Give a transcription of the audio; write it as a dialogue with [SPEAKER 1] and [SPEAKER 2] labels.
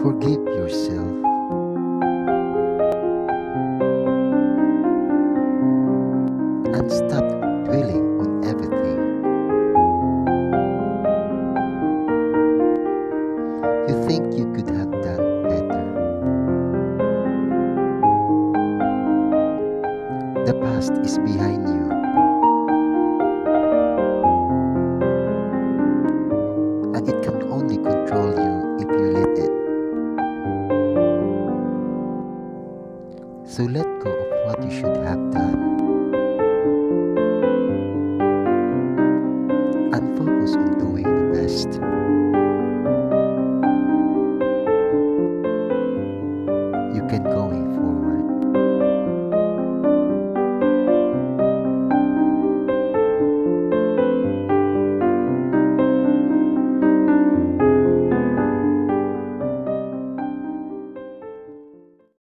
[SPEAKER 1] Forgive yourself and stop dwelling on everything you think you could have done better. The past is behind you, and it can only control you if you let it. So let go of what you should have done and focus on doing the best.